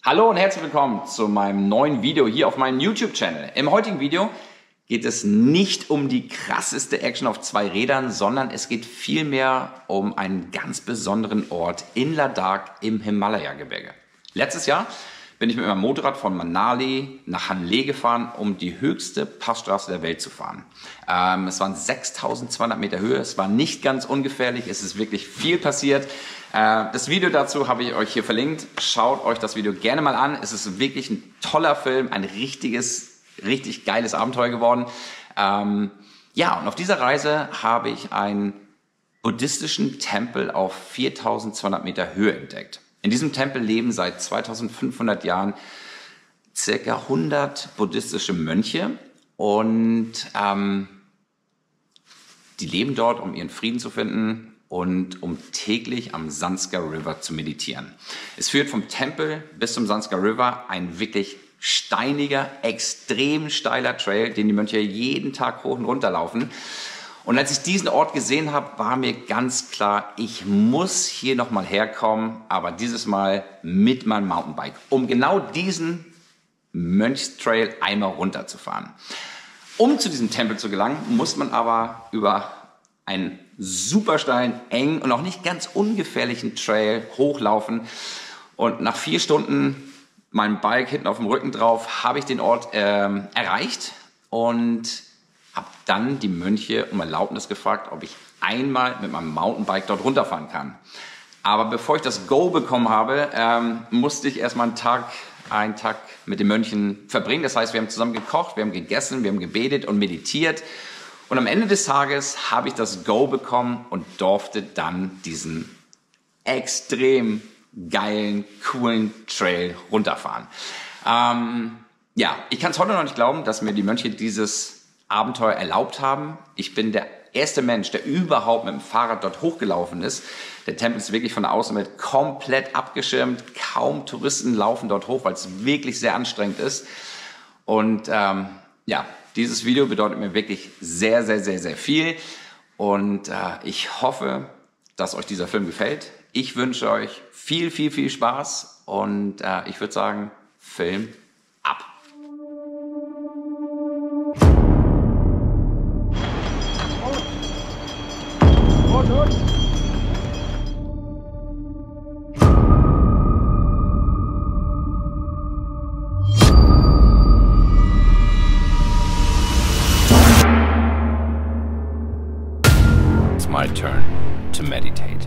Hallo und herzlich willkommen zu meinem neuen Video hier auf meinem YouTube-Channel. Im heutigen Video geht es nicht um die krasseste Action auf zwei Rädern, sondern es geht vielmehr um einen ganz besonderen Ort in Ladakh im Himalaya-Gebirge. Letztes Jahr bin ich mit meinem Motorrad von Manali nach Hanle gefahren, um die höchste Passstraße der Welt zu fahren. Es waren 6200 Meter Höhe, es war nicht ganz ungefährlich, es ist wirklich viel passiert. Das Video dazu habe ich euch hier verlinkt. Schaut euch das Video gerne mal an. Es ist wirklich ein toller Film, ein richtig geiles Abenteuer geworden. Ja, und auf dieser Reise habe ich einen buddhistischen Tempel auf 4200 Meter Höhe entdeckt. In diesem Tempel leben seit 2500 Jahren ca. 100 buddhistische Mönche und die leben dort, um ihren Frieden zu finden und um täglich am Zanskar River zu meditieren. Es führt vom Tempel bis zum Zanskar River ein wirklich steiniger, extrem steiler Trail, den die Mönche jeden Tag hoch und runter laufen. Und als ich diesen Ort gesehen habe, war mir ganz klar, ich muss hier nochmal herkommen, aber dieses Mal mit meinem Mountainbike, um genau diesen Mönchstrail einmal runterzufahren. Um zu diesem Tempel zu gelangen, muss man aber über einen super steilen, engen und auch nicht ganz ungefährlichen Trail hochlaufen. Und nach 4 Stunden mein Bike hinten auf dem Rücken drauf, habe ich den Ort erreicht und habe dann die Mönche um Erlaubnis gefragt, ob ich einmal mit meinem Mountainbike dort runterfahren kann. Aber bevor ich das Go bekommen habe, musste ich erstmal einen Tag mit den Mönchen verbringen. Das heißt, wir haben zusammen gekocht, wir haben gegessen, wir haben gebetet und meditiert. Und am Ende des Tages habe ich das Go bekommen und durfte dann diesen extrem geilen, coolen Trail runterfahren. Ja, ich kann es heute noch nicht glauben, dass mir die Mönche dieses Abenteuer erlaubt haben. Ich bin der erste Mensch, der überhaupt mit dem Fahrrad dort hochgelaufen ist. Der Tempel ist wirklich von der Außenwelt komplett abgeschirmt. Kaum Touristen laufen dort hoch, weil es wirklich sehr anstrengend ist. Und ja, dieses Video bedeutet mir wirklich sehr viel. Und ich hoffe, dass euch dieser Film gefällt. Ich wünsche euch viel Spaß und ich würde sagen, Film ab. It's my turn to meditate.